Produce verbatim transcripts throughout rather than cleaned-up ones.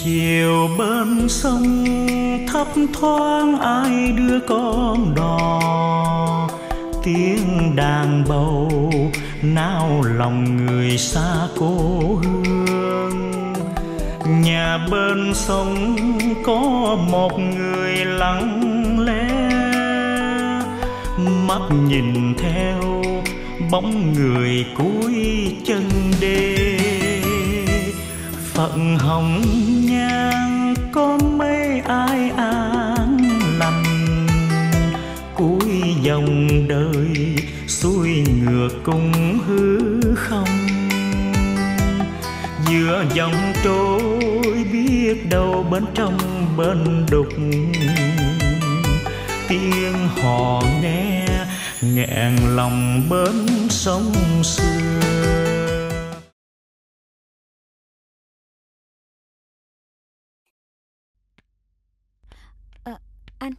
Chiều bên sông thấp thoáng ai đưa con đò, tiếng đàn bầu nao lòng người xa cố hương. Nhà bên sông có một người lặng lẽ, mắt nhìn theo bóng người cuối chân đê. Phận hồng nhan có mấy ai an lành, cuối dòng đời xuôi ngược cùng hư không. Giữa dòng trôi biết đâu bên trong bên đục, tiếng hò nghe nghẹn lòng bến sông xưa. À, anh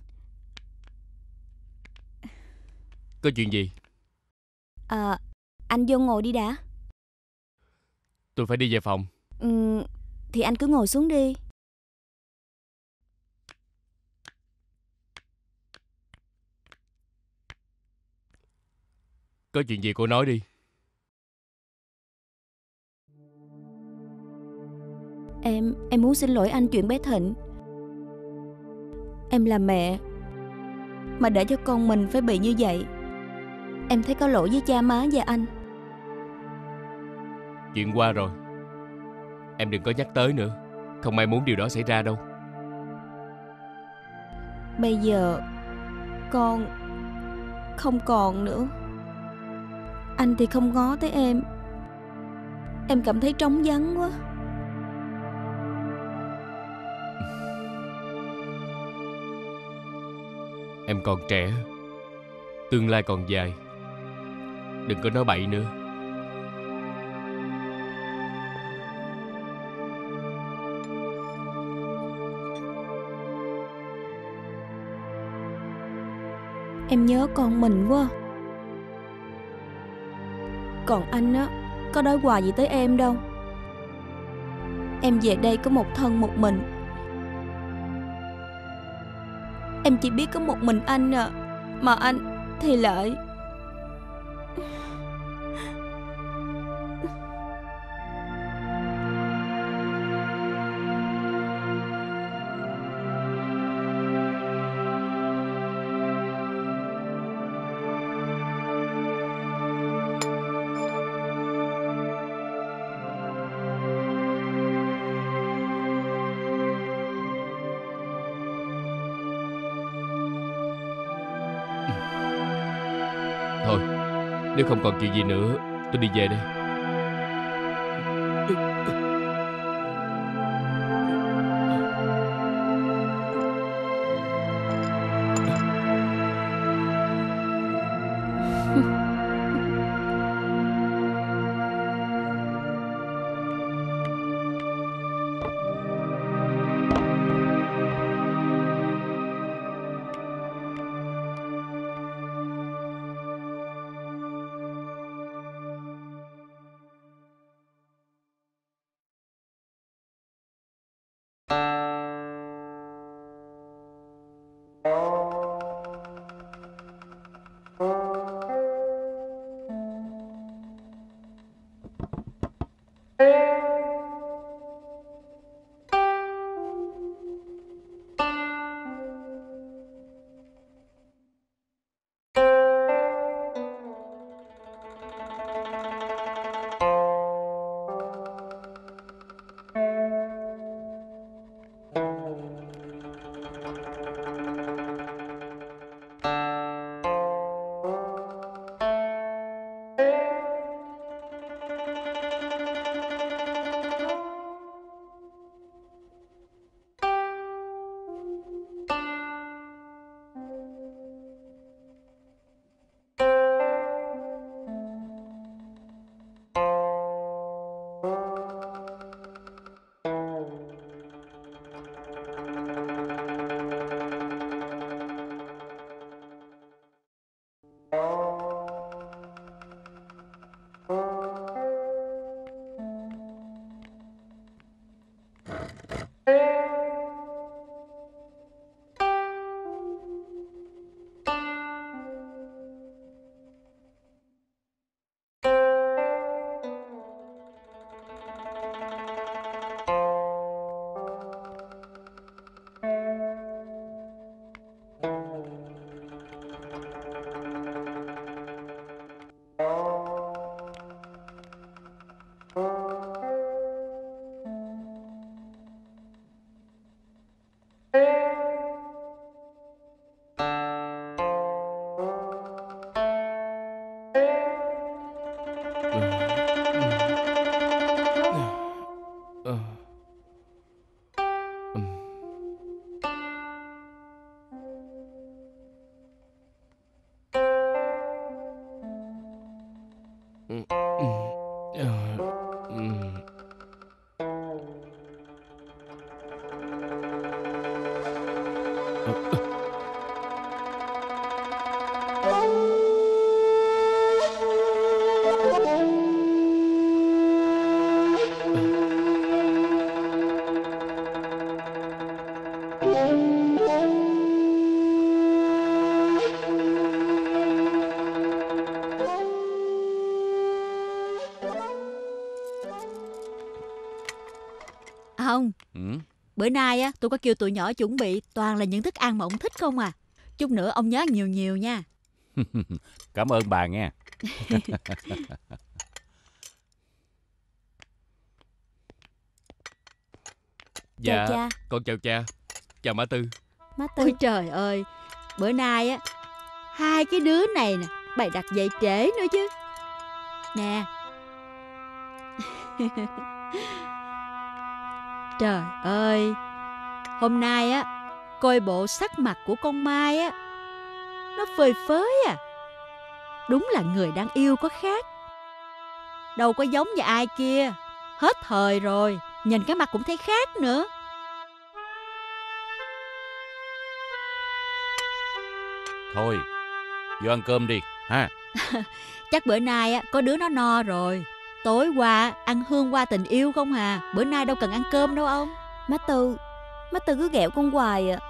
Có chuyện gì? à, Anh vô ngồi đi đã. Tôi phải đi về phòng. ừ, Thì anh cứ ngồi xuống đi. Có chuyện gì cô nói đi. Em Em muốn xin lỗi anh chuyện bé Thịnh. Em là mẹ mà để cho con mình phải bị như vậy, em thấy có lỗi với cha má và anh. Chuyện qua rồi, em đừng có nhắc tới nữa. Không ai muốn điều đó xảy ra đâu. Bây giờ con không còn nữa. Anh thì không ngó tới em. Em cảm thấy trống vắng quá. Em còn trẻ, tương lai còn dài. Đừng có nói bậy nữa. Em nhớ con mình quá. Còn anh á, có đói quà gì tới em đâu. Em về đây có một thân một mình. Em chỉ biết có một mình anh à, mà anh thì lại... Thôi, nếu không còn chuyện gì nữa, tôi đi về đây. Ừm. Không, Ừ. bữa nay á tôi có kêu tụi nhỏ chuẩn bị toàn là những thức ăn mà ông thích không à. Chút nữa ông nhớ ăn nhiều nhiều nha. Cảm ơn bà nghe. Dạ, Chào cha. con chào cha. Chào má Tư. Má Tư. Ôi trời ơi, bữa nay á hai cái đứa này nè bày đặt dậy trễ nữa chứ. Nè. Trời ơi, hôm nay á coi bộ sắc mặt của con Mai á nó phơi phới à. Đúng là người đang yêu có khác, đâu có giống như ai kia. Hết thời rồi, nhìn cái mặt cũng thấy khác nữa. Thôi, vô ăn cơm đi ha. Chắc bữa nay á có đứa nó no rồi. Tối qua ăn hương hoa tình yêu không à. Bữa nay đâu cần ăn cơm đâu ông. Má Tư, má Tư cứ ghẹo con hoài à.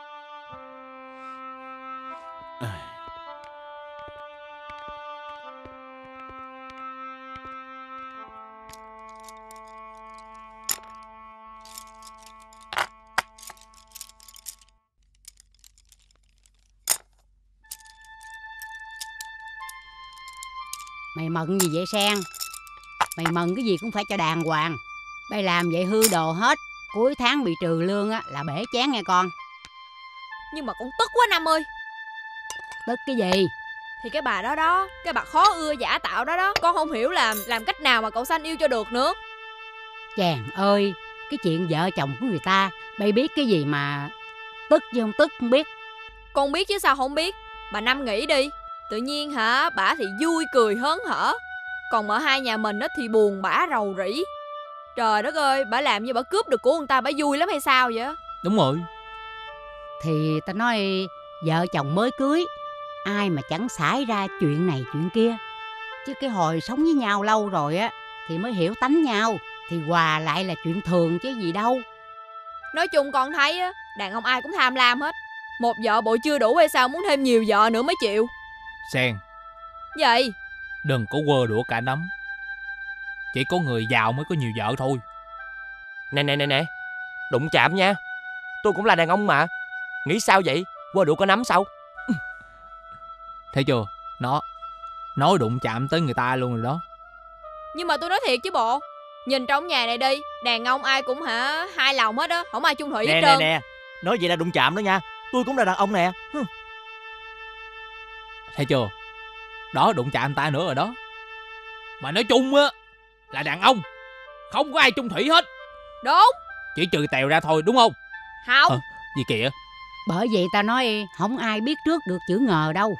Mày mận gì vậy Sen? Mày mận cái gì cũng phải cho đàng hoàng. Mày làm vậy hư đồ hết, cuối tháng bị trừ lương á là bể chén nghe con. Nhưng mà con tức quá Năm ơi. Tức cái gì? Thì cái bà đó đó, cái bà khó ưa giả tạo đó đó, con không hiểu làm làm cách nào mà cậu Xanh yêu cho được nữa. Chàng ơi, cái chuyện vợ chồng của người ta, mày biết cái gì mà tức chứ không tức không biết. Con biết chứ sao không biết. Bà Năm nghĩ đi, tự nhiên hả, bả thì vui cười hớn hở, còn ở hai nhà mình á thì buồn bã rầu rĩ. Trời đất ơi, bả làm như bả cướp được của người ta, bả vui lắm hay sao vậy? Đúng rồi. Thì ta nói vợ chồng mới cưới, ai mà chẳng xảy ra chuyện này chuyện kia. Chứ cái hồi sống với nhau lâu rồi á thì mới hiểu tánh nhau, thì hòa lại là chuyện thường chứ gì đâu. Nói chung con thấy á, đàn ông ai cũng tham lam hết. Một vợ bộ chưa đủ hay sao muốn thêm nhiều vợ nữa mới chịu. Sen, Vậy đừng có quơ đũa cả nắm. Chỉ có người giàu mới có nhiều vợ thôi. Nè nè nè nè, đụng chạm nha. Tôi cũng là đàn ông mà. Nghĩ sao vậy? Quơ đũa có nắm sao? Thấy chưa? Nó nói đụng chạm tới người ta luôn rồi đó. nhưng mà tôi nói thiệt chứ bộ, nhìn trong nhà này đi, đàn ông ai cũng hả hai lòng hết á, không ai chung thủy hết Nè nè trơn. nè, nói vậy là đụng chạm đó nha. Tôi cũng là đàn ông nè. Hừ. Thấy chưa? Đó, đụng chạm ta nữa rồi đó. Mà nói chung á là đàn ông không có ai chung thủy hết. Đúng. Chỉ trừ Tèo ra thôi, đúng không? Không. Ờ, gì kìa? Bởi vậy ta nói không ai biết trước được chữ ngờ đâu.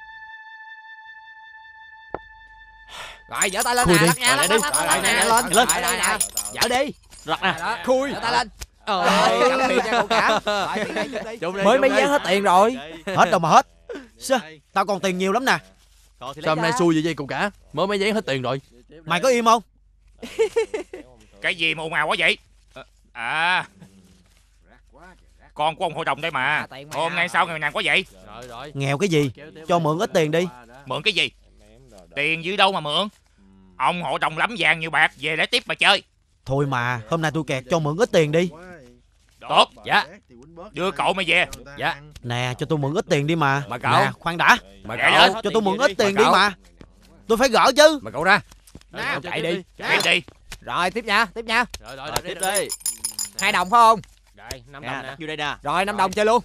Rồi, giở tay lên Khui nè, đi. lắc nha, Rồi, lắc, đi. lắc, Rồi, lắc, nè, lắc, lên, lắc, lên. lắc, lắc, lắc. Dở đi. Rặt nè. Đó. Khui. Giở tay lên. Ơi, cảm ơn nha cậu cả. Rồi, tiền đây, chung đi. Mới mấy gián hết tiền rồi. Hết đâu mà hết. Sao? Tao còn tiền nhiều lắm nè. Sao hôm nay xui vậy vậy cậu cả? Mới mấy giấy hết tiền rồi. Mày có im không? Cái gì mà ồn ào quá vậy? À, con của ông hội đồng đây mà. Hôm nay sao nghèo nàn quá vậy? Rồi rồi. Nghèo cái gì? Cho mượn ít tiền đi. Mượn cái gì? Tiền dưới đâu mà mượn? Ông hội đồng lắm vàng nhiều bạc, về để tiếp mà chơi. Thôi mà, hôm nay tôi kẹt, cho mượn ít tiền đi. Tốt. Dạ. Đưa cậu mày về. Dạ. Nè, cho tôi mượn ít tiền đi mà. Mà cậu. Nè, khoan đã. Mà Dạ, cậu. dạ. Cho tôi mượn ít tiền Mà đi cậu. mà. Tôi phải gỡ chứ. Mà cậu ra. Nè, Chạy đi. Tiếp đi. Rồi tiếp nha, tiếp nha. Rồi rồi, tiếp đi. Hai đồng phải không? Rồi, năm Nè, đồng nè. đặt vô đây nè. Rồi năm đồng chơi luôn.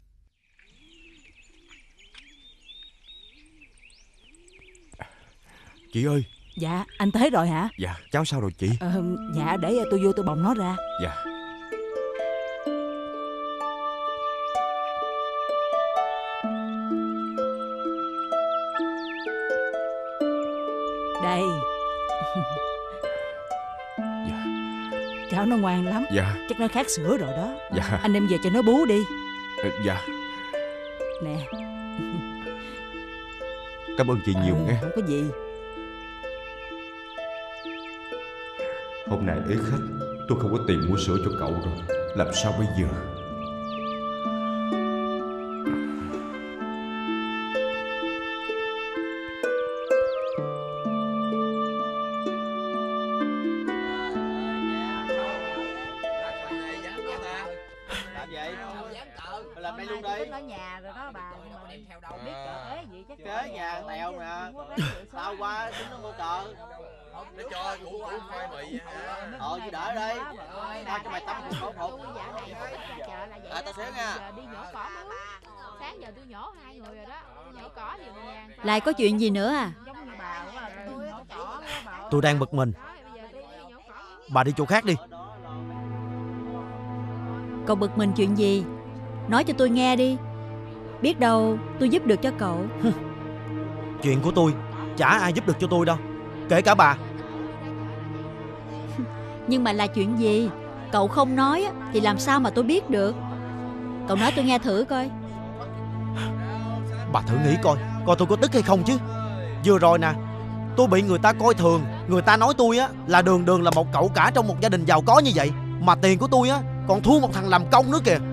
Chị ơi. Dạ, anh tới rồi hả? Dạ, cháu sao rồi chị? Ờ, dạ, để tôi vô tôi bồng nó ra. Dạ. Đây. cháu nó ngoan lắm. Dạ. Chắc nó khát sữa rồi đó. Dạ. Anh đem về cho nó bú đi. Dạ. Nè. Cảm ơn chị nhiều Ừ, nghe. không có gì. Hôm nay ế khách, tôi không có tiền mua sữa cho cậu rồi. Làm sao bây giờ? Làm đây luôn đi. Ở nhà rồi đó bà. Đem theo đâu biết cỡ thế gì chắc kế nhà tèo nè. Tao qua chúng nó mua tờ. Để cho củ củ khoai mì. Ờ chị đợi đây. Tao cho mày tâm khổ khổ. À tao xíu nha. Đi nhổ cỏ mướn. Sáng giờ tôi nhổ hai người rồi đó. Nhổ cỏ thì vàng. Lại có chuyện gì nữa à? Tôi đang bực mình. Bà đi chỗ khác đi. Cậu bực mình chuyện gì? Nói cho tôi nghe đi. Biết đâu tôi giúp được cho cậu. Chuyện của tôi chả ai giúp được cho tôi đâu, kể cả bà. Nhưng mà là chuyện gì? Cậu không nói thì làm sao mà tôi biết được? Cậu nói tôi nghe thử coi. Bà thử nghĩ coi, coi tôi có tức hay không chứ. Vừa rồi nè, tôi bị người ta coi thường. Người ta nói tôi á là đường đường là một cậu cả trong một gia đình giàu có như vậy, mà tiền của tôi á còn thua một thằng làm công nữa kìa.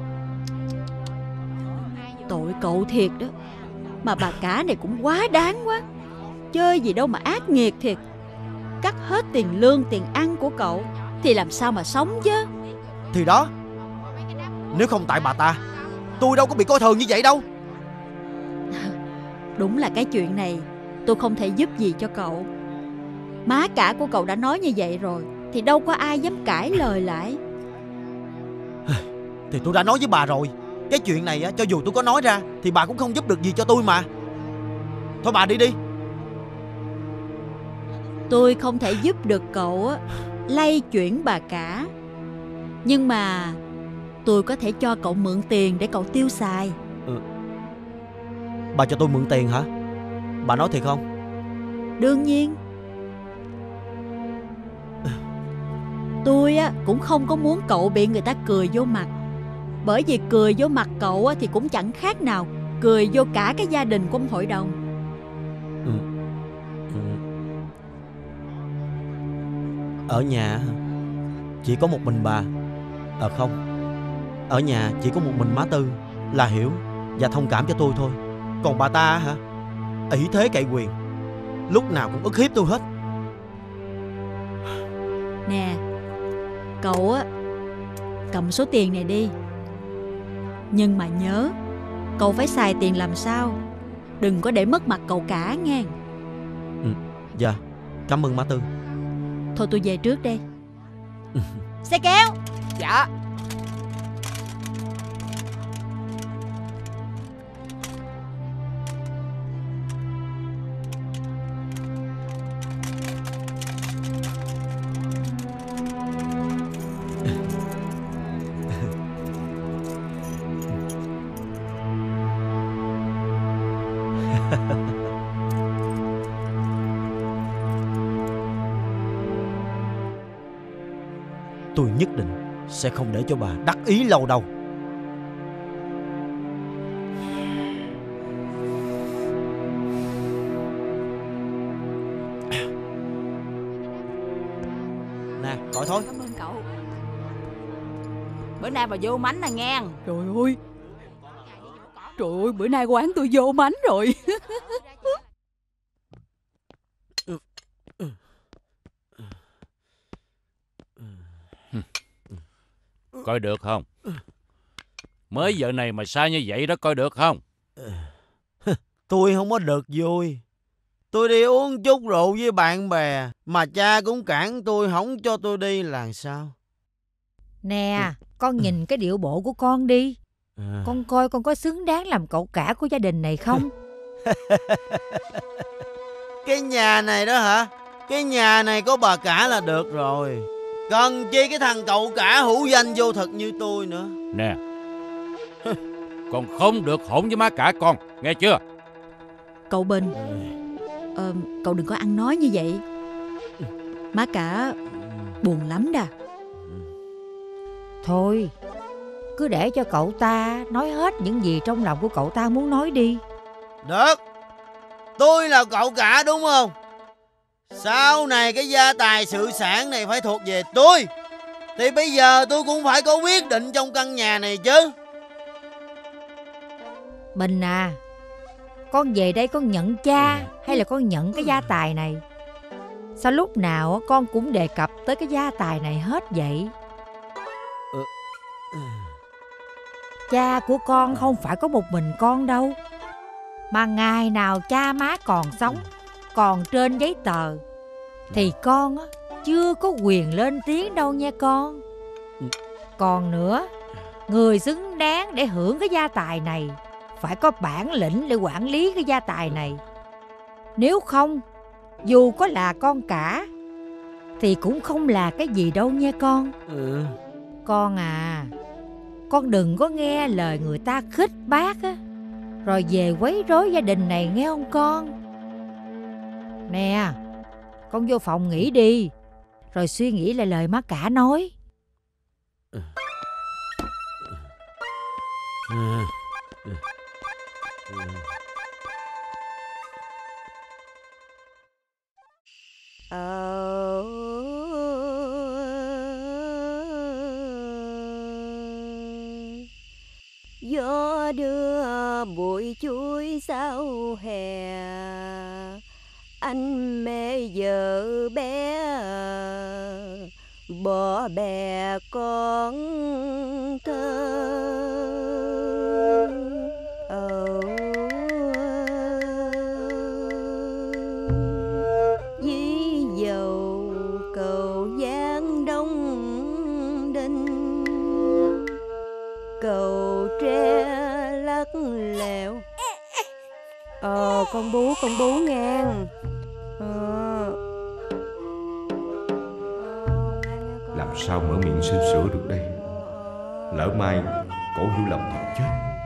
Tội cậu thiệt đó. Mà bà cả này cũng quá đáng quá. Chơi gì đâu mà ác nghiệt thiệt. Cắt hết tiền lương tiền ăn của cậu thì làm sao mà sống chứ. Thì đó, nếu không tại bà ta, tôi đâu có bị coi thường như vậy đâu. Đúng là cái chuyện này tôi không thể giúp gì cho cậu. Má cả của cậu đã nói như vậy rồi thì đâu có ai dám cãi lời lại. Thì tôi đã nói với bà rồi, cái chuyện này á, cho dù tôi có nói ra thì bà cũng không giúp được gì cho tôi mà. Thôi bà đi đi. Tôi không thể giúp được cậu á lay chuyển bà cả. Nhưng mà tôi có thể cho cậu mượn tiền để cậu tiêu xài. Ừ. Bà cho tôi mượn tiền hả? Bà nói thiệt không? Đương nhiên. Tôi á cũng không có muốn cậu bị người ta cười vô mặt. Bởi vì cười vô mặt cậu á thì cũng chẳng khác nào cười vô cả cái gia đình của ông hội đồng. Ừ. Ừ. Ở nhà chỉ có một mình bà. À không, ở nhà chỉ có một mình má Tư là hiểu và thông cảm cho tôi thôi. Còn bà ta hả, ỷ thế cậy quyền, lúc nào cũng ức hiếp tôi hết. Nè, cậu á cầm số tiền này đi. Nhưng mà nhớ, cậu phải xài tiền làm sao, đừng có để mất mặt cậu cả nghe. Ừ, dạ, cảm ơn má Tư. Thôi tôi về trước đây. Xe kéo. Dạ. Tôi nhất định sẽ không để cho bà đắc ý lâu đâu. Nè, gọi thôi. Cảm ơn cậu. Bữa nay bà vô mánh nè nghe. Trời ơi. Trời ơi, bữa nay quán tôi vô mánh rồi. Coi được không? Mới giờ này mà sai như vậy đó, coi được không? Tôi không có được vui. Tôi đi uống chút rượu với bạn bè mà cha cũng cản tôi, không cho tôi đi là sao? Nè, con nhìn cái điệu bộ của con đi. À. Con coi con có xứng đáng làm cậu cả của gia đình này không? Cái nhà này đó hả? Cái nhà này có bà cả là được rồi. Cần chi cái thằng cậu cả hữu danh vô thực như tôi nữa. Nè, con không được hỗn với má cả con, nghe chưa? Cậu Bình, ờ, cậu đừng có ăn nói như vậy. Má cả buồn lắm đà. Thôi, cứ để cho cậu ta nói hết những gì trong lòng của cậu ta muốn nói đi. Được, tôi là cậu cả đúng không? Sau này cái gia tài sự sản này phải thuộc về tôi, thì bây giờ tôi cũng phải có quyết định trong căn nhà này chứ. Bình à, con về đây con nhận cha hay là con nhận cái gia tài này? Sao lúc nào con cũng đề cập tới cái gia tài này hết vậy? Cha của con không phải có một mình con đâu, mà ngày nào cha má còn sống, còn trên giấy tờ, thì con á chưa có quyền lên tiếng đâu nha con. Còn nữa, người xứng đáng để hưởng cái gia tài này phải có bản lĩnh để quản lý cái gia tài này. Nếu không, dù có là con cả thì cũng không là cái gì đâu nha con. Ừ. Con à, con đừng có nghe lời người ta khích bác á, rồi về quấy rối gia đình này nghe không con? Nè, con vô phòng nghỉ đi, rồi suy nghĩ lại lời má cả nói. Ờ... Gió đưa bụi chuối sau hè, anh mê vợ bé, bỏ bè con thơ. Ờ... Dí dầu cầu Giang Đông Đinh, cầu tre lắc lèo. Ờ con bú con bú ngang. Ờ. Làm sao mở miệng xin sửa được đây? Lỡ mai cổ hiểu lầm thật chết.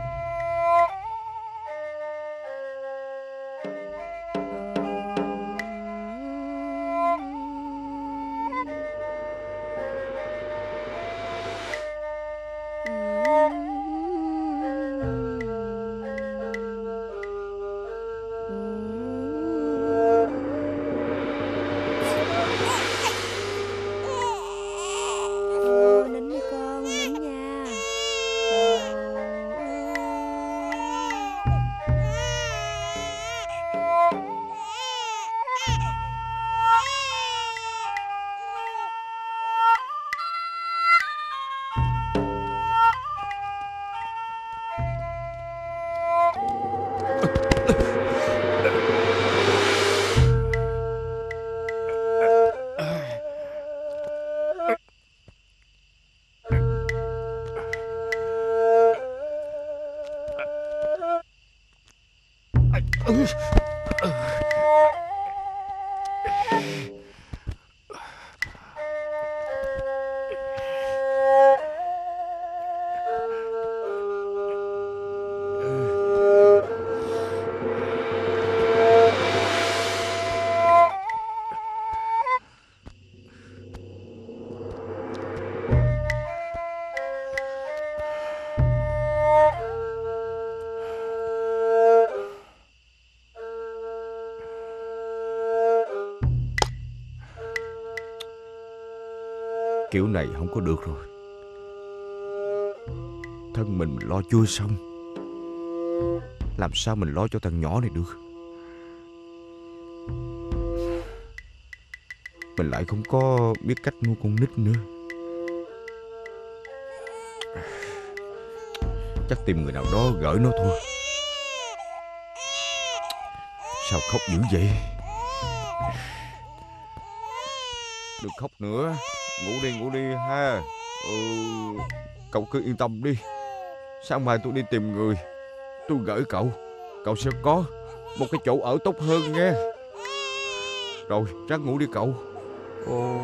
Kiểu này không có được rồi. Thân mình mình lo chưa xong, làm sao mình lo cho thằng nhỏ này được? Mình lại không có biết cách nuôi con nít nữa. Chắc tìm người nào đó gửi nó thôi. Sao khóc dữ vậy? Đừng khóc nữa. Ngủ đi, ngủ đi ha. Ừ, cậu cứ yên tâm đi. Sáng mai tôi đi tìm người, tôi gửi cậu. Cậu sẽ có một cái chỗ ở tốt hơn nghe. Rồi, ráng ngủ đi cậu. Ồ,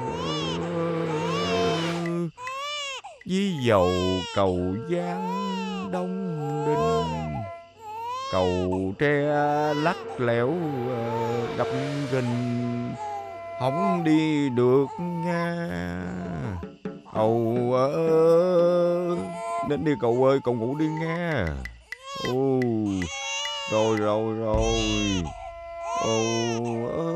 Dí dầu cầu Giang Đông Đinh, cầu tre lắc lẻo đập gình, không đi được nha. Âu ơ, đến đi cậu ơi, cậu ngủ đi nghe. Ồ, rồi rồi rồi. Âu ơ.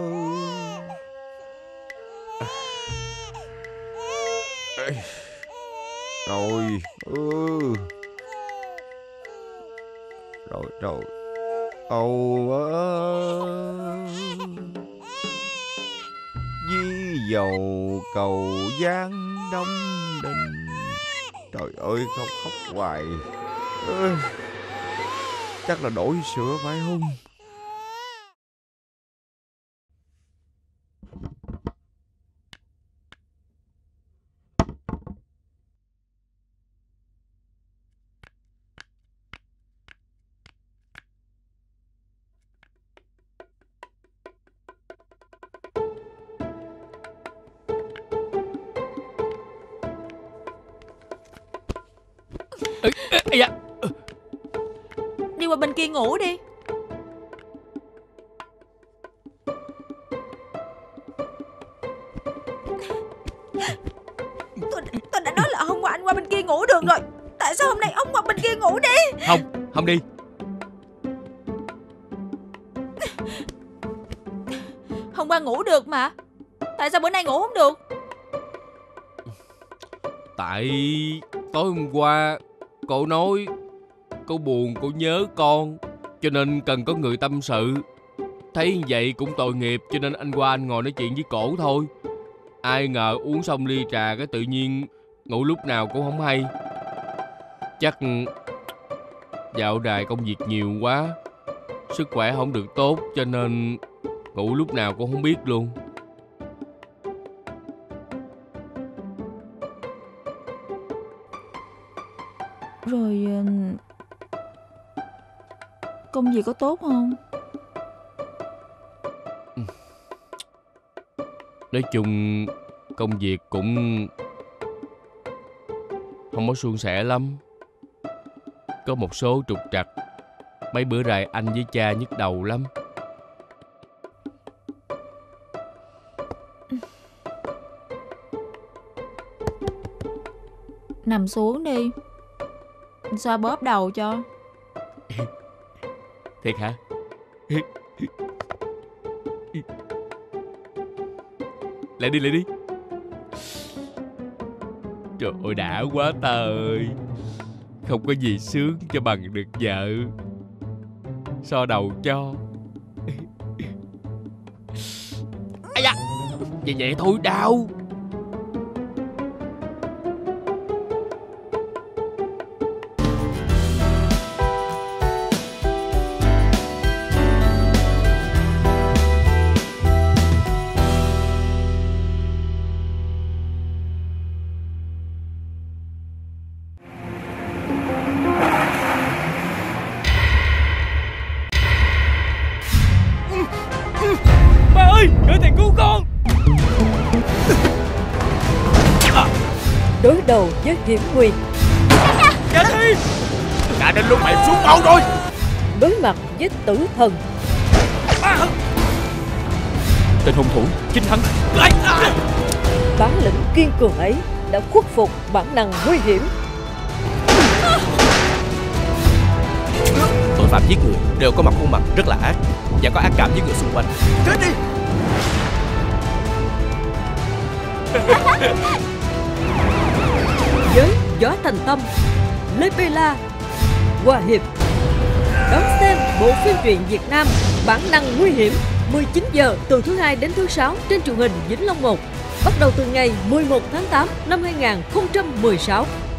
Rồi, ừ. Rồi rồi. Âu ơ. Ví dầu cầu Giang Đông Đình. Trời ơi, không khóc hoài. Ừ. Chắc là đổi sữa phải không? Ê, ê, ê da. Đi qua bên kia ngủ đi. Tôi, tôi đã nói là hôm qua anh qua bên kia ngủ được rồi. Tại sao hôm nay ông qua bên kia ngủ đi? Không, không đi. Hôm qua ngủ được mà. Tại sao bữa nay ngủ không được? Tại tối hôm qua cậu nói cậu buồn, cậu nhớ con, cho nên cần có người tâm sự. Thấy vậy cũng tội nghiệp, cho nên anh qua anh ngồi nói chuyện với cổ thôi. Ai ngờ uống xong ly trà cái tự nhiên ngủ lúc nào cũng không hay. Chắc dạo đài công việc nhiều quá, sức khỏe không được tốt, cho nên ngủ lúc nào cũng không biết luôn. Rồi công việc có tốt không? Nói chung công việc cũng không có suôn sẻ lắm. Có một số trục trặc. Mấy bữa rày anh với cha nhức đầu lắm. Nằm xuống đi, anh xoa bóp đầu cho. Thiệt hả? Lại đi, lại đi. Trời ơi, đã quá ta ơi. Không có gì sướng cho bằng được vợ xoa đầu cho. Ây da, vậy vậy thôi đau. Đối đầu với hiểm nguy. Chết đi! Đã đến lúc mày xuống máu rồi. Đối mặt với tử thần. Tên hung thủ chính hắn. Bản lĩnh kiên cường ấy đã khuất phục bản năng nguy hiểm. Tội phạm giết người đều có mặt khuôn mặt rất là ác và có ác cảm với người xung quanh. Chết đi! Với Võ Thành Tâm, Lê Bê La, Hòa Hiệp. Đón xem bộ phim truyện Việt Nam Bản năng nguy hiểm mười chín giờ từ thứ hai đến thứ sáu trên truyền hình Vĩnh Long một, bắt đầu từ ngày mười một tháng tám năm hai nghìn không trăm mười sáu.